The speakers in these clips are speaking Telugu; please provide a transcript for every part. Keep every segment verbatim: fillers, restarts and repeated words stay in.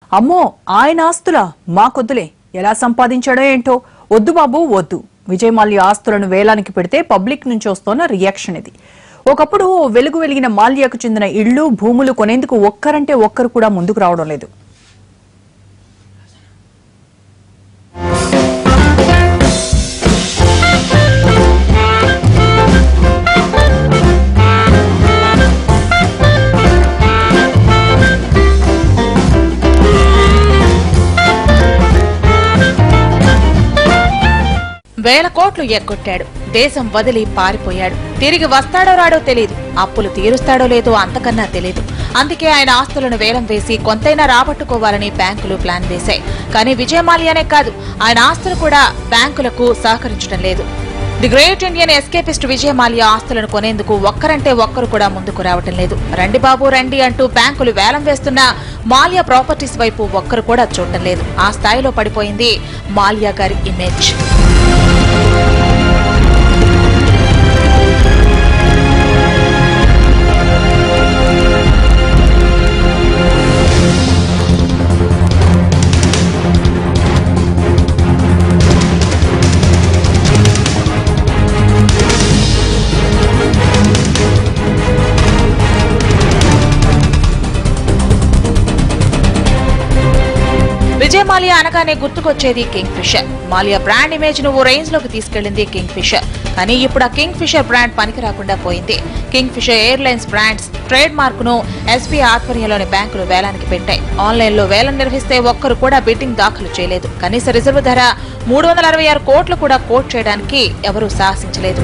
అమ్మో ఆయన ఆస్తులా మాకొద్దులే ఎలా సంపాదించాడో ఏంటో వద్దు బాబు వద్దు విజయ్ మాల్యా ఆస్తులను వేలానికి పెడితే పబ్లిక్ నుంచి వస్తున్న రియాక్షన్ ఇది. ఒకప్పుడు వెలుగు వెలిగిన మాల్యాకు చెందిన ఇళ్లు భూములు కొనేందుకు ఒక్కరంటే ఒక్కరు కూడా ముందుకు రావడం లేదు. వేల కోట్లు ఎగ్గొట్టాడు. దేశం వదిలి పారిపోయాడు. తిరిగి వస్తాడో రాడో తెలియదు. అప్పులు తీరుస్తాడో లేదో అంతకన్నా తెలియదు. అందుకే ఆయన ఆస్తులను వేలం వేసి కొంతైనా రాబట్టుకోవాలని బ్యాంకులు ప్లాన్ వేశాయి. కానీ విజయ్ మాల్యానే కాదు, ఆయన ఆస్తులు కూడా బ్యాంకులకు సహకరించడం లేదు. The great Indian escapist Vijay Mallya ఆస్తులను కొనేందుకు ఒక్కరంటే ఒక్కరు కూడా ముందుకు రావటం లేదు. రండి బాబు రండి అంటూ బ్యాంకులు వేలం వేస్తున్నా మాల్యా ప్రాపర్టీస్ వైపు ఒక్కరు కూడా చూడటం లేదు. ఆ స్థాయిలో పడిపోయింది మాల్యా గారి ఇమేజ్. విజయ్ మాల్యా అనగానే గుర్తుకొచ్చేది Kingfisher. Mallya brand image ను ఓ రేంజ్ లోకి తీసుకెళ్లింది కింగ్ ఫిషర్. కానీ ఇప్పుడు ఆ కింగ్ ఫిషర్ బ్రాండ్ పనికి రాకుండా పోయింది. Kingfisher airlines brands trademark ను ఎస్బీఐ ఆధ్వర్యంలోని బ్యాంకులు వేలానికి పెట్టాయి. ఆన్లైన్ లో వేలం నిర్వహిస్తే ఒక్కరు కూడా బిడ్డింగ్ దాఖలు చేయలేదు. కనీస రిజర్వ్ ధర మూడు వందల అరవై ఆరు కోట్లు కూడా కోట్ చేయడానికి ఎవరూ సాహసించలేదు.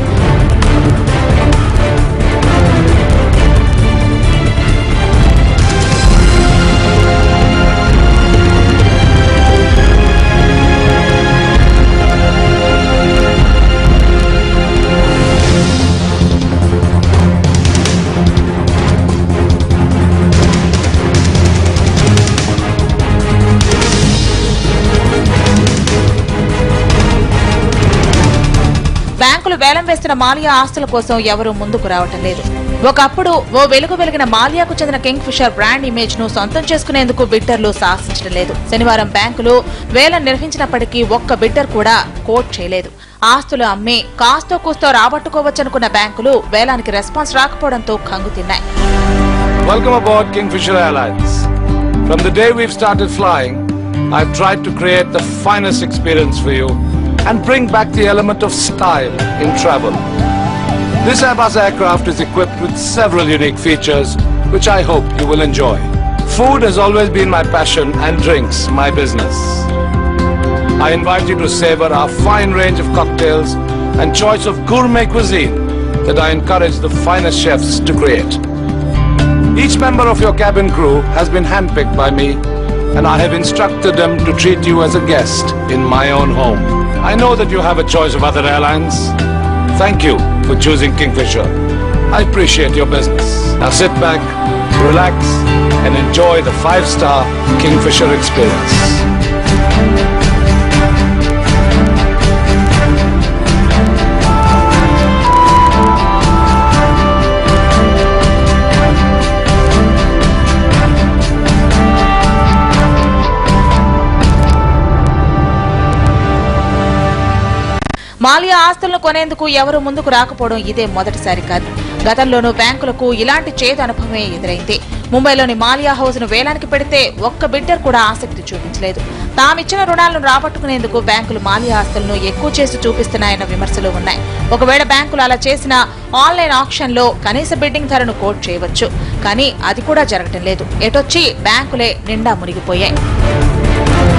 బ్యాంకులు వేలం వేస్తున్న మాల్యా ఆస్తుల కోసం ఎవరూ ముందుకు రావటం లేదు. ఒకప్పుడు ఓ వెలుగు వెలిగిన మాల్యాకు చెందిన కింగ్ ఫిషర్ బ్రాండ్ ఇమేజ్ ను సొంతం చేసుకునేందుకు బిడ్డర్లు సాహసించడం లేదు. శనివారం బ్యాంకులు వేలం నిర్వహించినప్పటికీ ఒక్క బిడ్డర్ కూడా కోట్ చేయలేదు. ఆస్తులు అమ్మి కాస్తో కూస్తో రాబట్టుకోవచ్చనుకున్న బ్యాంకులు వేలానికి రెస్పాన్స్ రాకపోవడంతో కంగు తిన్నాయి. Welcome aboard Kingfisher Airlines. From the day we've started flying, I've tried to create the finest experience for you and bring back the element of style in travel. This Airbus aircraft is equipped with several unique features which I hope you will enjoy. Food has always been my passion and drinks my business. I invite you to savor our fine range of cocktails and choice of gourmet cuisine that I encourage the finest chefs to create. Each member of your cabin crew has been handpicked by me, and I have instructed them to treat you as a guest in my own home. I know that you have a choice of other airlines. Thank you for choosing Kingfisher. I appreciate your business. Now sit back, relax, and enjoy the five-star Kingfisher experience. Mallya ఆస్తులను కొనేందుకు ఎవరు ముందుకు రాకపోవడం ఇదే మొదటిసారి కాదు. గతంలోనూ బ్యాంకులకు ఇలాంటి చేదు అనుభవమే ఎదురైంది. ముంబైలోని మాల్యా హౌస్ ను వేలానికి పెడితే ఒక్క బిడ్డర్ కూడా ఆసక్తి చూపించలేదు. తామిచ్చిన రుణాలను రాబట్టుకునేందుకు బ్యాంకులు మాల్యా ఆస్తులను ఎక్కువ చేసి చూపిస్తున్నాయన్న విమర్శలు ఉన్నాయి. ఒకవేళ బ్యాంకులు అలా చేసిన ఆన్లైన్ ఆక్షన్ లో కనీస బిడ్డింగ్ ధరను కోట్ చేయవచ్చు. కానీ అది కూడా జరగటం లేదు. ఎటొచ్చి బ్యాంకులే నిండా మునిగిపోయాయి.